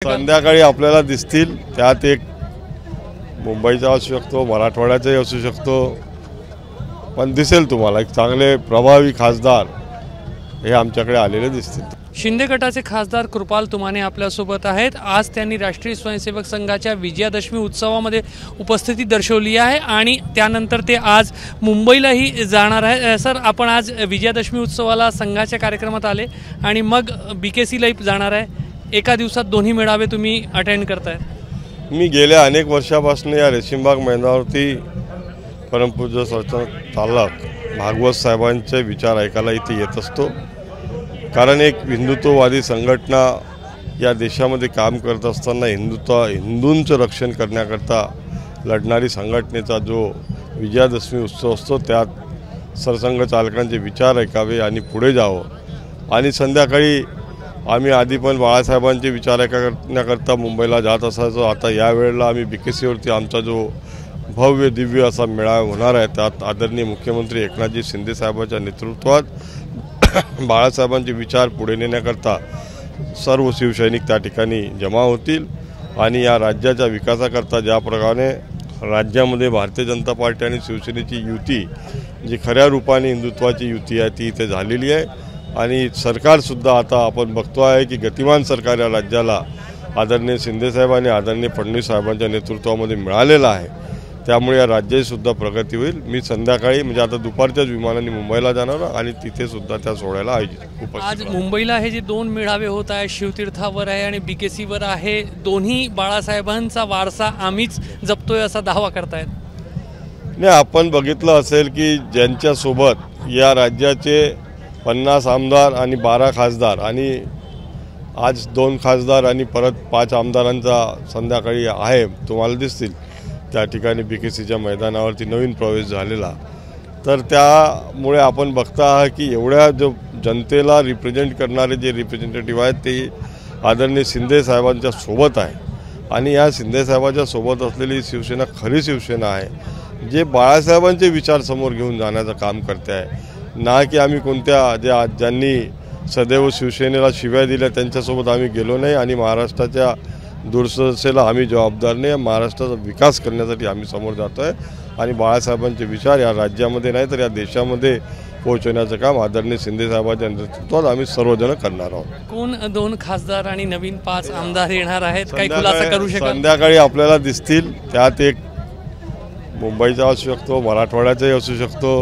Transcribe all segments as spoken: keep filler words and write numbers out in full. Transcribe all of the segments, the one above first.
संध्याकाळी आपल्याला दिसतील। त्यात एक मुंबईचा असू शकतो, मराठवाड्याचाही असू शकतो, पण दिसेल तुम्हाला एक चांगले प्रभावी खासदार हे आमच्याकडे आलेले दिसतील। शिंदे गटाचे खासदार कृपाल तुमाने आपल्यासोबत आहेत। आज त्यांनी राष्ट्रीय स्वयंसेवक संघाच्या विजयादशमी उत्सवामध्ये उपस्थिती दर्शवली आहे आणि त्यानंतर ते आज मुंबईलाही जाणार आहे। सर, आपण आज विजयादशमी उत्सवाला संघाच्या कार्यक्रमात आले आणि मग बीकेसीलाही जाणार आहे। एका दिवसात दोन्ही मेळावे तुम्ही अटेंड करताय। मी गेल्या अनेक वर्षापासून या रेशीमबाग मैदानावरती परमपूज्य सरचन चालक भागवत साहेबांचे विचार ऐकायला इथे येत असतो, कारण एक हिंदुत्ववादी संघटना या देशामध्ये काम करत असताना हिंदुत्व हिंदूंचं रक्षण करण्याकरता लढणारी संघटनेचा जो विजयादशमी उत्सव असतो त्यात सरसंघ चालकांचे विचार ऐकावे आणि पुढे जावं। आणि संध्याकाळी आम्ही आधी पण बाळासाहेबांचे विचार ऐकण्याकरता मुंबईला जात असायचो। आता यावेळेला आम्ही बीकेसीवरती आमचा जो भव्य दिव्य असा मेळावा होणार आहे, त्यात आदरणीय मुख्यमंत्री एकनाथजी शिंदे साहेबांच्या नेतृत्वात बाळासाहेबांचे विचार पुढे नेण्याकरता सर्व शिवसैनिक त्या ठिकाणी जमा होतील आणि या राज्याच्या विकासाकरता ज्या प्रकारे राज्यामध्ये भारतीय जनता पार्टी आणि शिवसेनेची युती जी खऱ्या रूपाने हिंदुत्वाची युती आहे ती इथे झालेली आहे। आणि सरकारसुद्धा आता आपण बघतो आहे की गतिमान सरकार या राज्याला आदरणीय शिंदेसाहेब आणि आदरणीय फडणवीस साहेबांच्या नेतृत्वामध्ये मिळालेलं आहे। त्यामुळे या राज्याची सुद्धा प्रगती होईल। मी संध्याकाळी म्हणजे आता दुपारच्याच विमानाने मुंबईला जाणार आणि तिथे सुद्धा त्या सोहळ्याला आयोजित उपस्थित। आज मुंबईला हे जे दोन मेळावे होत आहे, शिवतीर्थावर आहे आणि बीकेसीवर आहे, दोन्ही बाळासाहेबांचा वारसा आम्हीच जपतोय असा दावा करतायत। नाही, आपण बघितलं असेल की ज्यांच्यासोबत या राज्याचे पन्नास आमदार आणि बारा खासदार आणि आज दोन खासदार आणि परत पाच आमदारांचा संध्याकाळी आहे तुम्हाला दिसतील त्या ठिकाणी बीकेसीच्या मैदानावरती नवीन प्रवेश झालेला, तर त्यामुळे आपण बघता आहात की एवढ्या जो जनतेला रिप्रेझेंट करणारे जे रिप्रेझेंटेटिव्ह आहेत ते आदरणीय शिंदे साहेबांच्या सोबत आहे। आणि या शिंदे साहेबांच्या सोबत असलेली शिवसेना खरी शिवसेना आहे जे बाळासाहेबांचे विचार समोर घेऊन जाण्याचं काम करते आहे, ना की आम्ही कोणत्या ज्या ज्यांनी सदैव शिवसेनेला शिव्या दिल्या त्यांच्यासोबत आम्ही गेलो नाही। आणि महाराष्ट्राच्या दुर्दशेला आम्ही जबाबदार नाही, महाराष्ट्राचा विकास करण्यासाठी आम्ही समोर जातो आहे आणि बाळासाहेबांचे विचार या राज्यामध्ये नाही तर या देशामध्ये पोहोचवण्याचं काम आदरणीय शिंदे साहेबांच्या नेतृत्वात आम्ही सर्वजण करणार आहोत। कोण दोन खासदार आणि नवीन पाच आमदार येणार आहेत, काही खुलासा करू शकाल? संध्याकाळी आपल्याला दिसतील। त्यात एक मुंबईचा असू शकतो, मराठवाड्याचाही असू शकतो,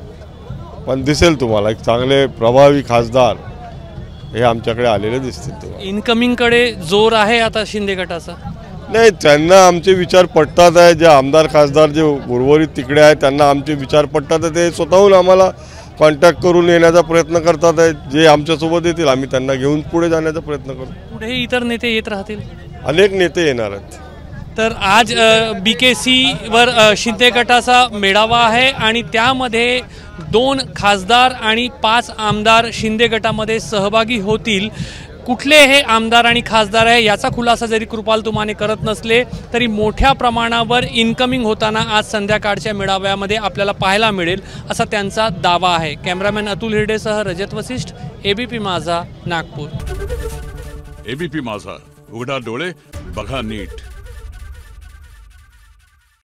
पण दिसेल तुम्हाला एक चांगले प्रभावी खासदार हे आमच्याकडे आलेले दिसतील तुम्हाला। इनकमिंगकडे जोर आहे आता शिंदे गटाचा? नाही, त्यांना आमचे विचार पटतात आहे। जे आमदार खासदार जे उर्वरित तिकडे आहेत त्यांना आमचे विचार पटतात आहे, ते स्वतःहून आम्हाला कॉन्टॅक्ट करून येण्याचा प्रयत्न करतात आहे। जे आमच्यासोबत येतील आम्ही त्यांना घेऊन पुढे जाण्याचा प्रयत्न करू। पुढे इतर नेते येत राहतील, अनेक नेते येणार आहेत। तर आज बीकेसीवर शिंदे गटाचा मेळावा आहे आणि त्यामध्ये दोन खासदार आणि पाच आमदार शिंदे गटामध्ये सहभागी होतील। कुठले हे आमदार आणि खासदार आहे याचा खुलासा जरी कृपाल तुमाने करत नसले तरी मोठ्या प्रमाणावर इनकमिंग होताना आज संध्याकाळच्या मेळाव्यामध्ये आपल्याला पाहायला मिळेल असा त्यांचा दावा आहे। कॅमेरामॅन अतुल हिरडेसह रजत वसिष्ठ, एबीपी माझा, नागपूर। एबीपी माझा, उघडा डोळे बघा नीट।